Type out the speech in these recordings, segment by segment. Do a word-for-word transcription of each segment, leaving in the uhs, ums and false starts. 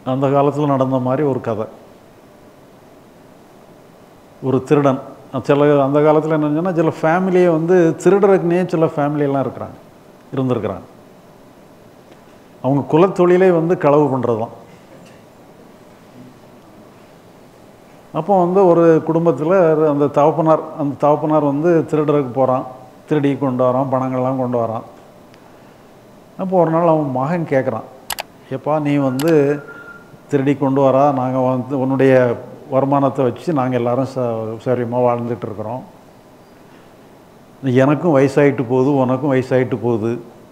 அந்த காலத்தில் நடந்த மாதிரி ஒரு கதை. ஒரு திருடன் சில அந்த காலத்தில் என்னன்னா சில ஃபேமிலியை வந்து திருடுறதுக்குனே சில ஃபேமிலியெல்லாம் இருக்கிறாங்க இருந்திருக்கிறாங்க. அவங்க குலத்தொழிலே வந்து களவு பண்ணுறது தான். அப்போ வந்து ஒரு குடும்பத்தில் அந்த தகப்பனார் அந்த தகப்பனார் வந்து திருடுறதுக்கு போகிறான், திருடி கொண்டு வரான், பணங்கள்லாம் கொண்டு வரான். அப்போ ஒரு நாள் அவன் மகன் கேட்குறான், எப்பா நீ வந்து திருடி கொண்டு வரா, நாங்கள் வந்து உன்னுடைய வருமானத்தை வச்சு நாங்கள் எல்லோரும் ச சௌரியமாக வாழ்ந்துட்டுருக்குறோம். எனக்கும் வயசாகிட்டு போகுது, உனக்கும் வயசாகிட்டு போகுது.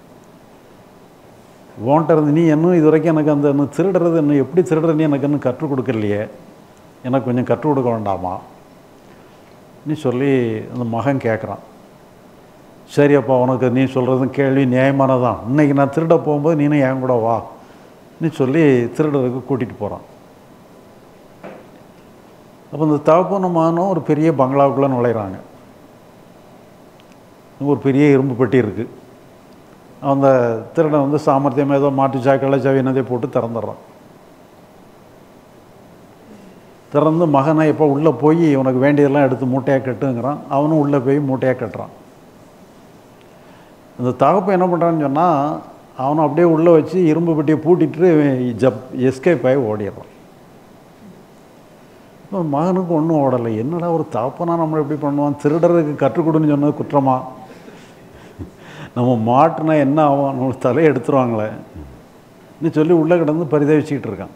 உன்கிட்ட இருந்து நீ இன்னும் இது வரைக்கும் எனக்கு அந்த இன்னும் திருடுறது இன்னும் எப்படி திருடுறதுன்னு எனக்கு இன்னும் கற்றுக் கொடுக்கலையே, எனக்கு கொஞ்சம் கற்றுக் கொடுக்க வேண்டாமா நீ சொல்லி அந்த மகன் கேட்குறான். சரி அப்பா, உனக்கு நீ சொல்கிறதும் கேள்வி நியாயமானதான். இன்றைக்கி நான் திருட போகும்போது நீனும் என் கூட வா நீ சொல்லி திருடுறதுக்கு கூட்டிகிட்டு போகிறான். அப்போ இந்த தகப்பனுமானும் ஒரு பெரிய பங்களாவுக்குள்ளே நுழையிறாங்க. ஒரு பெரிய இரும்பு பெட்டி இருக்குது. அந்த திருடன் வந்து சாமர்த்தியமாக ஏதோ மாட்டு சாக்கடை சாவி என்னதே போட்டு திறந்துடுறான். திறந்து மகனை எப்போ உள்ளே போய் உனக்கு வேண்டியதெல்லாம் எடுத்து மூட்டையாக கட்டுங்கிறான். அவனும் உள்ளே போய் மூட்டையாக கட்டுறான். இந்த தகப்பன் என்ன பண்ணுறான்னு சொன்னால் அவனை அப்படியே உள்ளே வச்சு இரும்பு பெட்டியை பூட்டிட்டு ஜப் எஸ்கேப் ஆகி ஓடிடுறான். மகனுக்கு ஒன்றும் ஓடலை. என்னடா ஒரு தகப்பனா நம்மளை எப்படி பண்ணுவான், திருடுறதுக்கு கற்றுக் கொடுன்னு சொன்னது குற்றமா, நம்ம மாட்டினா என்ன ஆகும், நம்ம தலையை எடுத்துருவாங்களே நீ சொல்லி உள்ளே கிடந்து பரிதவிச்சுக்கிட்டு இருக்கான்.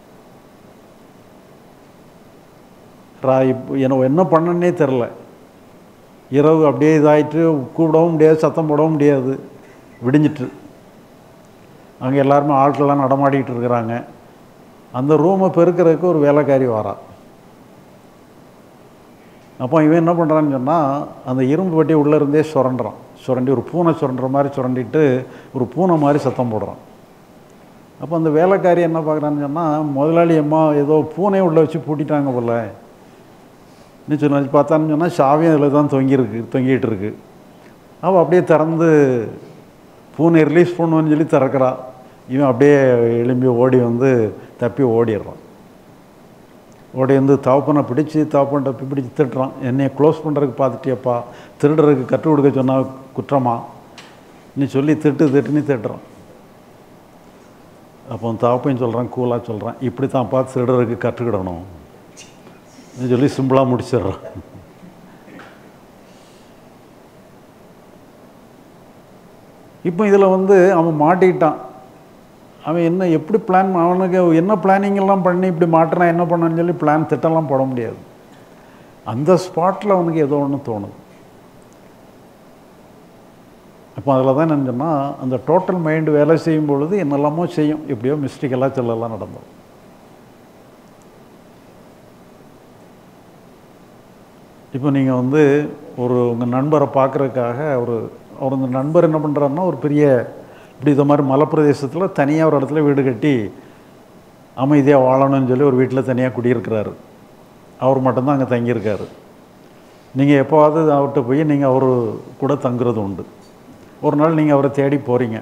ரா இப்போ என்ன என்ன பண்ணனே தெரில. இரவு அப்படியே இதாகிட்டு கூப்பிடவும் முடியாது, சத்தம் போடவும் முடியாது. விடிஞ்சிட்டு அங்கே எல்லாருமே ஆட்கள்லாம் நடமாடிக்கிட்டு இருக்கிறாங்க. அந்த ரூமை பெருக்கிறதுக்கு ஒரு வேலைக்காரி வரா. அப்போ இவன் என்ன பண்ணுறான்னு சொன்னால் அந்த இரும்பு பெட்டி உள்ளே இருந்தே சுரண்டுறான். சுரண்டி ஒரு பூனை சுரண்டுற மாதிரி சுரண்டிட்டு ஒரு பூனை மாதிரி சத்தம் போடுறான். அப்போ அந்த வேலைக்காரி என்ன பார்க்குறான்னு சொன்னால் முதலாளி அம்மா ஏதோ பூனையை உள்ளே வச்சு பூட்டிட்டாங்க போல நீ சொன்ன பார்த்தான்னு சொன்னால் சாவியும் அதில் தான் தொங்கியிருக்கு தொங்கிட்டு இருக்கு. அவள் அப்படியே திறந்து பூனை ரிலீஸ் பண்ணுவேன்னு சொல்லி திறக்கிறா. இவன் அப்படியே எழும்பி ஓடி வந்து தப்பி ஓடிடுறான். ஓடி வந்து தவப்பனை பிடிச்சி தவப்பன் தப்பி பிடிச்சி திட்டுறான். என்னையை க்ளோஸ் பண்ணுறதுக்கு பார்த்துட்டியப்பா, திருடுறதுக்கு கற்றுக் கொடுக்க சொன்னால் குற்றமா நீ சொல்லி திட்டு திட்டுன்னு திட்டுறான். அப்போ தவப்பையும் சொல்கிறான், கூலாக சொல்கிறான், இப்படி தான் பார்த்து திருடுறதுக்கு கற்றுக்கிடணும் நீ சொல்லி சிம்பிளாக முடிச்சிடுறான். இப்போ இதில் வந்து அவன் மாட்டிக்கிட்டான். அவன் என்ன எப்படி பிளான், அவனுக்கு என்ன பிளானிங் எல்லாம் பண்ணி இப்படி மாட்டினா என்ன பண்ணான்னு சொல்லி பிளான் திட்டம்லாம் போட முடியாது. அந்த ஸ்பாட்டில் அவனுக்கு ஏதோ ஒன்று தோணுது. அப்போ அதில் தான் என்ன சொன்னால் அந்த டோட்டல் மைண்டு வேலை செய்யும் பொழுது என்னெல்லாமோ செய்யும், எப்படியோ மிஸ்டேக்கெல்லாம் சொல்லலாம் நடந்தோம். இப்போ நீங்கள் வந்து ஒரு உங்கள் நண்பரை பார்க்குறதுக்காக ஒரு அவர் அந்த நண்பர் என்ன பண்ணுறாருன்னா ஒரு பெரிய இப்படி இது மாதிரி மலைப்பிரதேசத்தில் தனியாக ஒரு இடத்துல வீடு கட்டி அமைதியாக வாழணும்னு சொல்லி ஒரு வீட்டில் தனியாக குடியிருக்கிறாரு. அவர் மட்டும்தான் அங்கே தங்கியிருக்காரு. நீங்கள் எப்போவாவது அவர்கிட்ட போய் நீங்கள் அவர் கூட தங்குறது உண்டு. ஒரு நாள் நீங்கள் அவரை தேடி போகிறீங்க.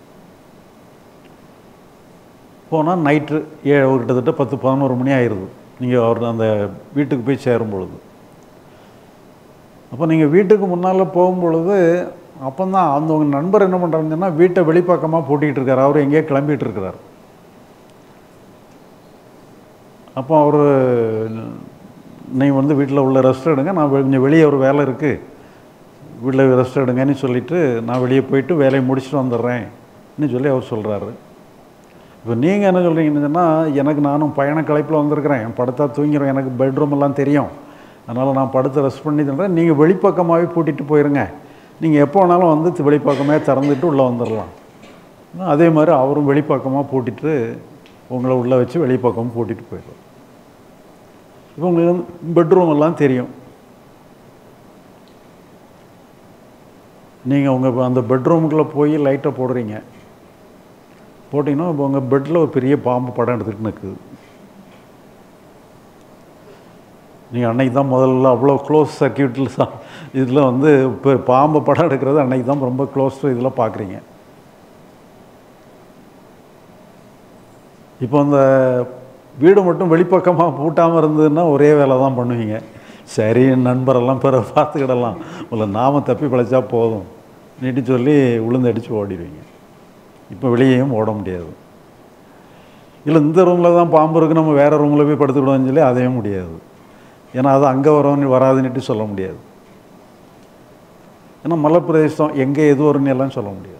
போனால் நைட்டு ஏ கிட்டத்தட்ட பத்து பதினோரு மணி ஆயிடுது நீங்கள் அவர் அந்த வீட்டுக்கு போய் சேரும் பொழுது. அப்போ நீங்கள் வீட்டுக்கு முன்னால் போகும்பொழுது அப்போ தான் அந்த உங்கள் நண்பர் என்ன பண்ணுறாருன்னு சொன்னால் வீட்டை வெளிப்பக்கமாக பூட்டிகிட்டு இருக்கார். அவர் எங்கேயோ கிளம்பிகிட்டு இருக்கிறார். அப்போ அவர் நீங்கள் வந்து வீட்டில் உள்ள ரெஸ்ட் எடுங்க, நான் கொஞ்சம் வெளியே ஒரு வேலை இருக்குது, வீட்டில் ரெஸ்ட் எடுங்கன்னு சொல்லிவிட்டு நான் வெளியே போயிட்டு வேலையை முடிச்சுட்டு வந்துடுறேன்னு சொல்லி அவர் சொல்கிறாரு. இப்போ நீங்கள் என்ன சொல்கிறீங்கன்னு சொன்னால் எனக்கு நானும் பயண களைப்பில் வந்திருக்கிறேன், படுத்தா தூங்கிடுவேன், எனக்கு பெட்ரூம் எல்லாம் தெரியும், அதனால் நான் படுத்து ரெஸ்ட் பண்ணி தந்துடுறேன், நீங்கள் வெளிப்பக்கமாகவே பூட்டிகிட்டு போயிருங்க, நீங்கள் எப்போ வேணாலும் வந்து வெளிப்பக்கமே திறந்துட்டு உள்ளே வந்துடலாம். அதே மாதிரி அவரும் வெளிப்பக்கமாக பூட்டிட்டு உங்களை உள்ளே வச்சு வெளிப்பக்கம் பூட்டிட்டு போயிடுவோம். இப்போ உங்களுக்கு பெட்ரூம் எல்லாம் தெரியும். நீங்கள் உங்கள் அந்த பெட்ரூமுக்குள்ளே போய் லைட்டை போடுறீங்க. போட்டிங்கன்னா இப்போ உங்கள் பெட்டில் ஒரு பெரிய பாம்பு படம் எடுத்துகிட்டு நிற்குது. நீங்கள் அன்றைக்கி தான் முதல்ல அவ்வளோ க்ளோஸ் சர்க்கியூட்டில் சா இதில் வந்து இப்போ பாம்பு படம் எடுக்கிறது அன்றைக்கி தான் ரொம்ப க்ளோஸ் இதில் பார்க்குறீங்க. இப்போ இந்த வீடு மட்டும் வெளிப்பக்கமாக பூட்டாமல் இருந்ததுன்னா ஒரே வேலை தான் பண்ணுவீங்க. சரி நண்பரெல்லாம் பிற பார்த்துக்கிடலாம், இல்லை நாம தப்பி பிழைச்சா போதும் நீட்டி சொல்லி உளுந்தடிச்சு ஓடிடுவீங்க. இப்போ வெளியேயும் ஓட முடியாது. இல்லை இந்த ரூமில் தான் பாம்பு இருக்குது, நம்ம வேறு ரூமில் போய் படுத்துக்கிடுவோம்னு சொல்லி அதையும் முடியாது. ஏன்னா அது அங்கே வரவன்னு வராதுன்னுட்டு சொல்ல முடியாது. ஏன்னா மலை பிரதேசம் எங்கே எது வரும்னு எல்லாம் சொல்ல முடியாது.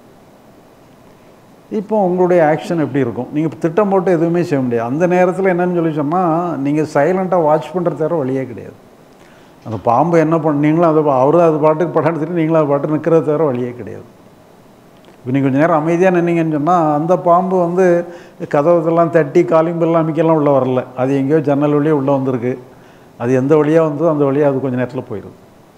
இப்போ உங்களுடைய ஆக்ஷன் எப்படி இருக்கும்? நீங்கள் திட்டம் போட்டு எதுவுமே செய்ய முடியாது. அந்த நேரத்தில் என்னன்னு சொல்லி சொன்னால் நீங்கள் சைலண்ட்டாக வாட்ச் பண்ணுற தவிர வழியே கிடையாது. அந்த பாம்பு என்ன பண்ண நீங்களும் அதை அவரும் அது பாட்டுக்கு படம் எடுத்துட்டு நீங்களும் அது பாட்டு நிற்கிறத தவிர வழியே கிடையாது. இப்போ நீங்கள் கொஞ்சம் நேரம் அமைதியாக நின்னீங்கன்னு சொன்னால் அந்த பாம்பு வந்து கதவுக்கெல்லாம் தட்டி காலிம்பெல்லாம் அமைக்கலாம் உள்ளே வரல. அது எங்கேயோ ஜன்னல் வழியாக உள்ளே வந்திருக்கு. அது எந்த வழியாக வந்ததோ அந்த வழியாக அது கொஞ்சம் நேரத்தில் போயிடுது.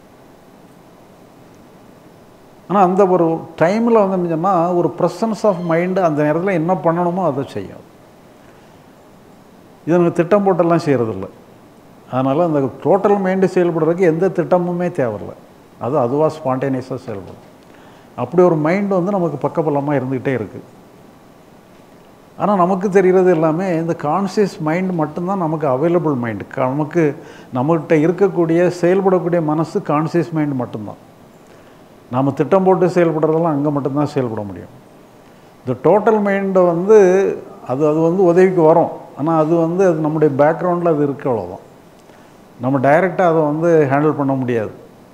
ஆனால் அந்த ஒரு டைமில் வந்து சொன்னால் ஒரு ப்ரெசன்ஸ் ஆஃப் மைண்டு அந்த நேரத்தில் என்ன பண்ணணுமோ அதை செய்யும். இதை நம்ம திட்டம் போட்டெல்லாம் செய்கிறதில்ல. அதனால் அந்த டோட்டல் மைண்டு செயல்படுறதுக்கு எந்த திட்டமுமே தேவையில்லை. அது அதுவாக ஸ்பான்டேனியஸாக செயல்படும். அப்படி ஒரு மைண்டு வந்து நமக்கு பக்கபலமாக இருந்துக்கிட்டே இருக்குது. ஆனால் நமக்கு தெரிகிறது எல்லாமே இந்த கான்சியஸ் மைண்டு மட்டும்தான் நமக்கு அவைலபிள் மைண்டு. நமக்கு நம்மகிட்ட இருக்கக்கூடிய செயல்படக்கூடிய மனசு கான்சியஸ் மைண்டு மட்டும்தான். நாம் திட்டம் போட்டு செயல்படுறதெல்லாம் அங்கே மட்டும்தான் செயல்பட முடியும். இந்த டோட்டல் மைண்டை வந்து அது அது வந்து உதவிக்கு வரும். ஆனால் அது வந்து அது நம்முடைய பேக்ரவுண்டில் அது இருக்க அவ்வளோதான். நம்ம டைரெக்டாக அதை வந்து ஹேண்டில் பண்ண முடியாது.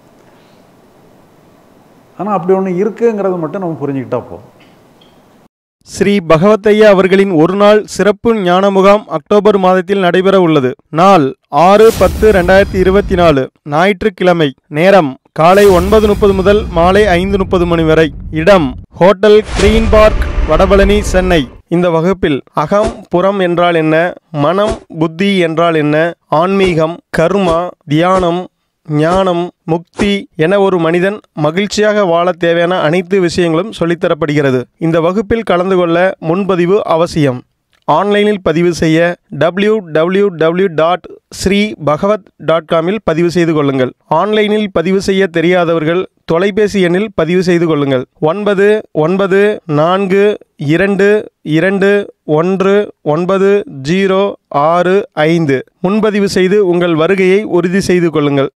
ஆனால் அப்படி ஒன்று இருக்குங்கிறது மட்டும் நம்ம புரிஞ்சுக்கிட்டா போதும். ஸ்ரீ பகவத்தையா அவர்களின் ஒரு நாள் சிறப்பு ஞான முகாம் அக்டோபர் மாதத்தில் நடைபெற உள்ளது. நாள் ஆறு பத்து ரெண்டாயிரத்தி இருபத்தி நாலு ஞாயிற்றுக்கிழமை. நேரம் காலை ஒன்பது முப்பது முதல் மாலை ஐந்து முப்பது மணி வரை. இடம் hotel green park, Vadapalani, Chennai. இந்த வகுப்பில் அகம் புறம் என்றால் என்ன, மனம் புத்தி என்றால் என்ன, ஆன்மீகம், கர்மா, தியானம், ஞானம், முக்தி என ஒரு மனிதன் மகிழ்ச்சியாக வாழ தேவையான அனைத்து விஷயங்களும் சொல்லித்தரப்படுகிறது. இந்த வகுப்பில் கலந்து கொள்ள முன்பதிவு அவசியம். ஆன்லைனில் பதிவு செய்ய W W W dot Sri Bhagavat dot காமில் பதிவு செய்து கொள்ளுங்கள். ஆன்லைனில் பதிவு செய்ய தெரியாதவர்கள் தொலைபேசி எண்ணில் பதிவு செய்து கொள்ளுங்கள். ஒன்பது ஒன்பது நான்கு இரண்டு இரண்டு ஒன்று ஒன்பது ஜீரோ ஆறு ஐந்து. முன்பதிவு செய்து உங்கள் வருகையை உறுதி செய்து கொள்ளுங்கள்.